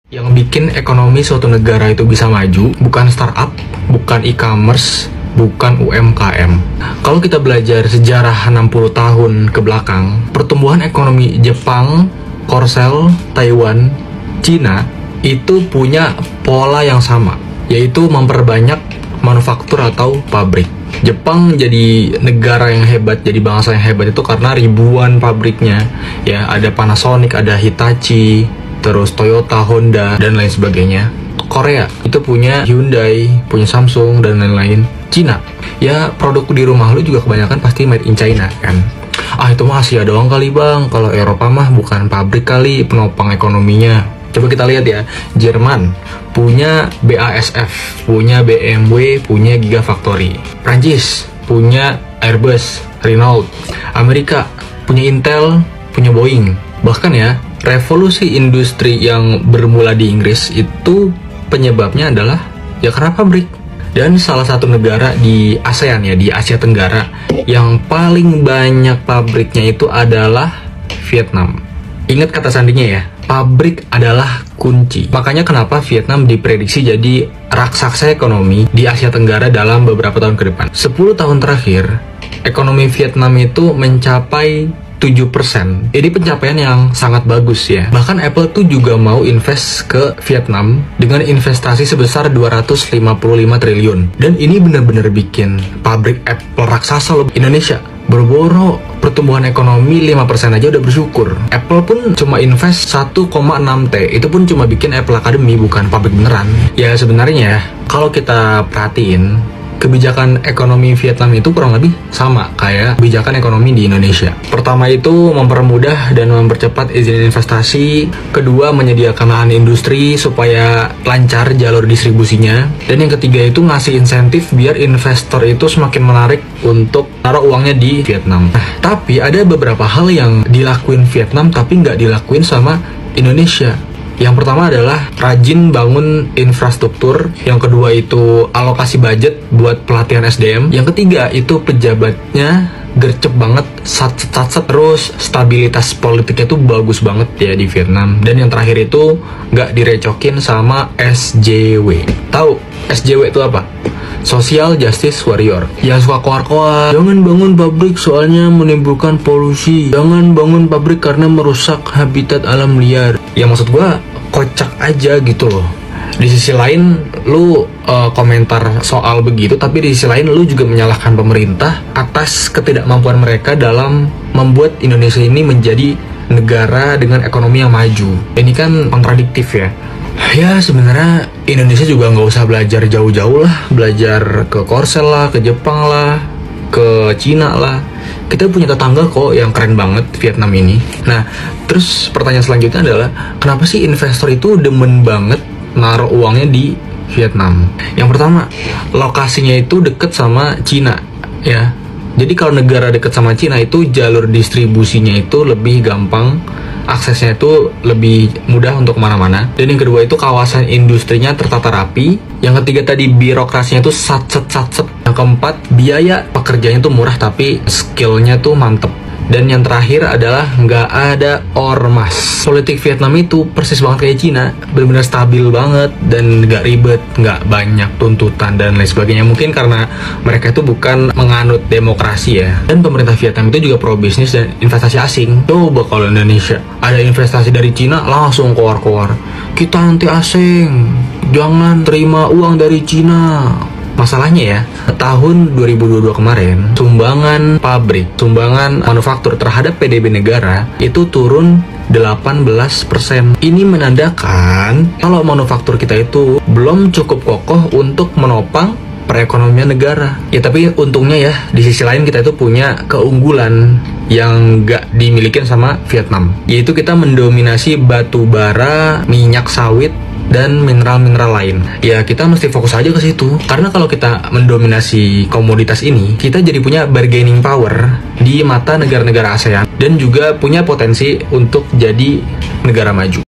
Yang bikin ekonomi suatu negara itu bisa maju bukan startup, bukan e-commerce, bukan UMKM. Kalau kita belajar sejarah 60 tahun ke belakang, pertumbuhan ekonomi Jepang, Korsel, Taiwan, Cina itu punya pola yang sama, yaitu memperbanyak manufaktur atau pabrik. Jepang jadi negara yang hebat, jadi bangsa yang hebat itu karena ribuan pabriknya. Ya, ada Panasonic, ada Hitachi, terus Toyota, Honda, dan lain sebagainya. Korea itu punya Hyundai, punya Samsung, dan lain-lain. Cina, ya produk di rumah lu juga kebanyakan pasti made in China kan. Ah, itu mah Asia doang kali bang, kalau Eropa mah bukan pabrik kali penopang ekonominya. Coba kita lihat ya, Jerman punya BASF, punya BMW, punya Gigafactory. Prancis punya Airbus, Renault. Amerika punya Intel, punya Boeing. Bahkan ya, revolusi industri yang bermula di Inggris itu penyebabnya adalah ya karena pabrik. Dan salah satu negara di ASEAN ya, di Asia Tenggara yang paling banyak pabriknya itu adalah Vietnam. Ingat kata sandinya ya, pabrik adalah kunci. Makanya kenapa Vietnam diprediksi jadi raksasa ekonomi di Asia Tenggara dalam beberapa tahun ke depan. 10 tahun terakhir, ekonomi Vietnam itu mencapai 7%. Ini pencapaian yang sangat bagus ya. Bahkan Apple tuh juga mau invest ke Vietnam dengan investasi sebesar 255 triliun. Dan ini benar-benar bikin pabrik Apple raksasa loh. Indonesia boro-boro pertumbuhan ekonomi 5% aja udah bersyukur. Apple pun cuma invest 1,6 T. Itu pun cuma bikin Apple Academy, bukan pabrik beneran. Ya sebenarnya kalau kita perhatiin, kebijakan ekonomi Vietnam itu kurang lebih sama kayak kebijakan ekonomi di Indonesia. Pertama itu mempermudah dan mempercepat izin investasi. Kedua, menyediakan lahan industri supaya lancar jalur distribusinya. Dan yang ketiga itu ngasih insentif biar investor itu semakin menarik untuk taruh uangnya di Vietnam. Nah, tapi ada beberapa hal yang dilakuin Vietnam tapi nggak dilakuin sama Indonesia. Yang pertama adalah rajin bangun infrastruktur. Yang kedua itu alokasi budget buat pelatihan SDM. Yang ketiga itu pejabatnya gercep banget, sat-sat. Terus stabilitas politiknya tuh bagus banget ya di Vietnam. Dan yang terakhir itu nggak direcokin sama SJW. Tahu SJW itu apa? Social Justice Warrior. Yang suka koar-koar, jangan bangun pabrik soalnya menimbulkan polusi, jangan bangun pabrik karena merusak habitat alam liar. Ya maksud gua kocak aja gitu loh. Di sisi lain lu komentar soal begitu, tapi di sisi lain lu juga menyalahkan pemerintah atas ketidakmampuan mereka dalam membuat Indonesia ini menjadi negara dengan ekonomi yang maju. Ini kan kontradiktif ya. Ya sebenarnya Indonesia juga nggak usah belajar jauh-jauh lah, belajar ke Korsel lah, ke Jepang lah, ke Cina lah. Kita punya tetangga kok yang keren banget Vietnam ini. Nah, terus pertanyaan selanjutnya adalah kenapa sih investor itu demen banget naruh uangnya di Vietnam? Yang pertama, lokasinya itu deket sama Cina ya. Jadi kalau negara deket sama Cina itu jalur distribusinya itu lebih gampang, aksesnya itu lebih mudah untuk kemana-mana. Dan yang kedua itu kawasan industrinya tertata rapi. Yang ketiga tadi birokrasinya itu satset. Yang keempat biaya pekerjaannya tuh murah tapi skillnya tuh mantep. Dan yang terakhir adalah nggak ada ormas. Politik Vietnam itu persis banget kayak Cina, benar-benar stabil banget dan nggak ribet, nggak banyak tuntutan dan lain sebagainya. Mungkin karena mereka itu bukan menganut demokrasi ya. Dan pemerintah Vietnam itu juga pro bisnis dan investasi asing. Coba kalau Indonesia ada investasi dari Cina langsung koar-koar, kita anti asing, jangan terima uang dari Cina. Masalahnya ya, tahun 2022 kemarin, sumbangan pabrik, sumbangan manufaktur terhadap PDB negara itu turun 18%. Ini menandakan kalau manufaktur kita itu belum cukup kokoh untuk menopang perekonomian negara. Ya tapi untungnya ya, di sisi lain kita itu punya keunggulan yang nggak dimiliki sama Vietnam. Yaitu kita mendominasi batu bara, minyak sawit, dan mineral-mineral lain. Ya kita mesti fokus aja ke situ. Karena kalau kita mendominasi komoditas ini, kita jadi punya bargaining power di mata negara-negara ASEAN dan juga punya potensi untuk jadi negara maju.